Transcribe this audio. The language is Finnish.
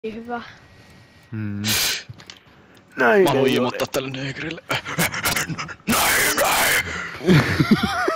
hyvä. Näin mä haluan ilmoittaa tälle negrille. Näin.